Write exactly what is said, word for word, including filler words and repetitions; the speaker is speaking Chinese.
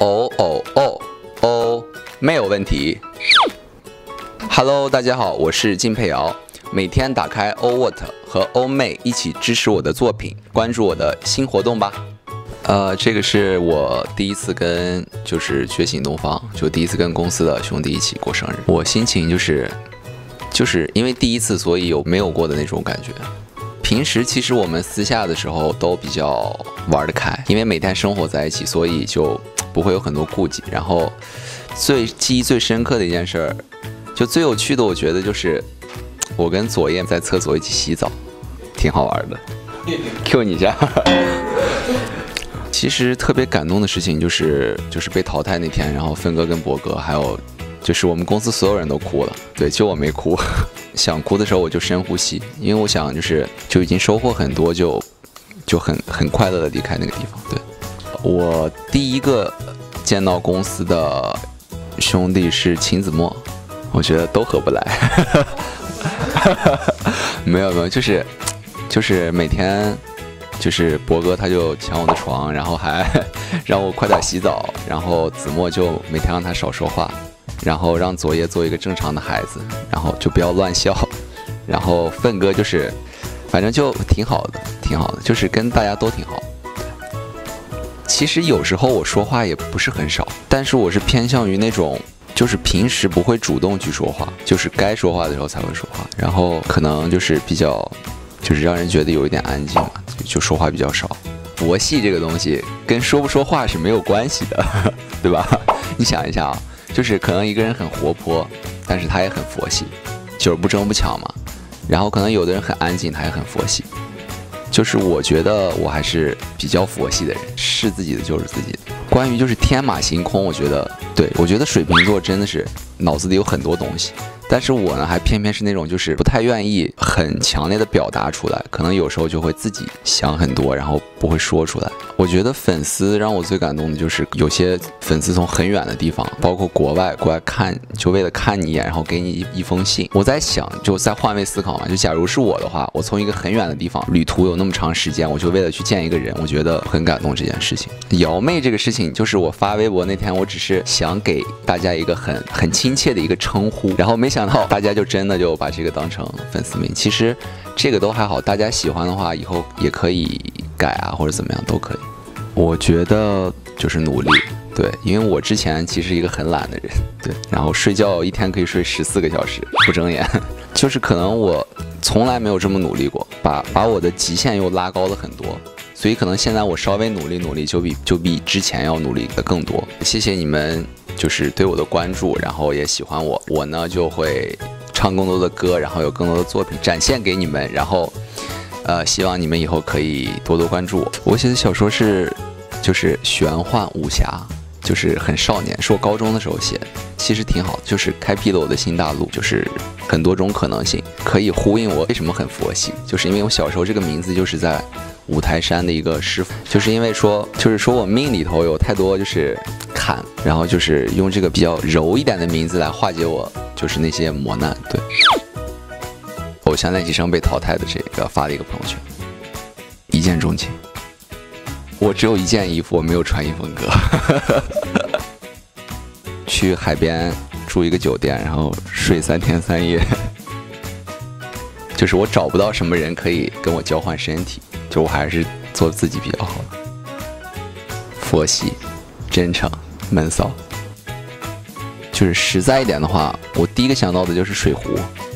哦哦哦哦，没有问题。Hello， 大家好，我是金佩瑶。每天打开 O W A C A 和欧妹一起支持我的作品，关注我的新活动吧。呃，这个是我第一次跟就是觉醒东方，就第一次跟公司的兄弟一起过生日。我心情就是就是因为第一次，所以有没有过的那种感觉。平时其实我们私下的时候都比较玩得开，因为每天生活在一起，所以就不会有很多顾忌。然后最记忆最深刻的一件事儿，就最有趣的，我觉得就是我跟左燕在厕所一起洗澡，挺好玩的。Q 你一下。其实特别感动的事情就是就是被淘汰那天，然后奋哥跟博哥还有就是我们公司所有人都哭了，对，就我没哭。想哭的时候我就深呼吸，因为我想就是就已经收获很多，就就很很快乐的离开那个地方。对，我第一个见到公司的兄弟是秦子墨，我觉得都合不来。没有没有，就是就是每天就是博哥他就抢我的床，然后还让我快点洗澡，然后子墨就每天让他少说话，然后让左叶做一个正常的孩子，然后就不要乱笑，然后奋哥就是反正就挺好的挺好的，就是跟大家都挺好。其实有时候我说话也不是很少，但是我是偏向于那种就是平时不会主动去说话，就是该说话的时候才会说话，然后可能就是比较就是让人觉得有一点安静嘛，就说话比较少。佛系这个东西跟说不说话是没有关系的，对吧？你想一下啊，就是可能一个人很活泼，但是他也很佛系，就是不争不抢嘛。然后可能有的人很安静，他也很佛系。就是我觉得我还是比较佛系的人，是自己的就是自己的。关于就是天马行空，我觉得对我觉得水瓶座真的是脑子里有很多东西。但是我呢，还偏偏是那种就是不太愿意很强烈的表达出来，可能有时候就会自己想很多，然后不会说出来。我觉得粉丝让我最感动的就是有些粉丝从很远的地方，包括国外过来看，就为了看你一眼，然后给你一一封信。我在想，就在换位思考嘛，就假如是我的话，我从一个很远的地方旅途有那么长时间，我就为了去见一个人，我觉得很感动这件事情。瑶妹这个事情，就是我发微博那天，我只是想给大家一个很很亲切的一个称呼，然后没想到大家就真的就把这个当成粉丝名。其实这个都还好，大家喜欢的话以后也可以改啊，或者怎么样都可以。我觉得就是努力，对，因为我之前其实一个很懒的人，对，然后睡觉一天可以睡十四个小时不睁眼，就是可能我从来没有这么努力过，把把我的极限又拉高了很多，所以可能现在我稍微努力努力，就比就比之前要努力的更多。谢谢你们就是对我的关注，然后也喜欢我，我呢就会唱更多的歌，然后有更多的作品展现给你们，然后呃，希望你们以后可以多多关注我。我写的小说是就是玄幻武侠，就是很少年，是我高中的时候写的，其实挺好的，就是开辟了我的新大陆，就是很多种可能性，可以呼应我为什么很佛系，就是因为我小时候这个名字就是在五台山的一个师傅，就是因为说就是说我命里头有太多就是坎，然后就是用这个比较柔一点的名字来化解我就是那些磨难。对，偶像练习生被淘汰的这个发了一个朋友圈，一见钟情。我只有一件衣服，我没有穿一风格。去海边住一个酒店，然后睡三天三夜。就是我找不到什么人可以跟我交换身体，就我还是做自己比较好。佛系、真诚、闷骚。就是实在一点的话，我第一个想到的就是水壶。